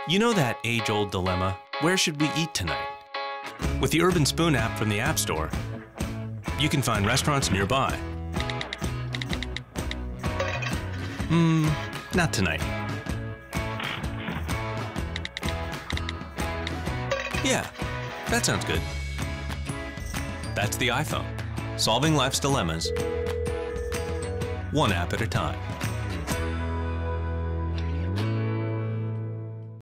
You know that age-old dilemma, where should we eat tonight? With the Urban Spoon app from the App Store, you can find restaurants nearby. Not tonight. Yeah, that sounds good. That's the iPhone, solving life's dilemmas, one app at a time.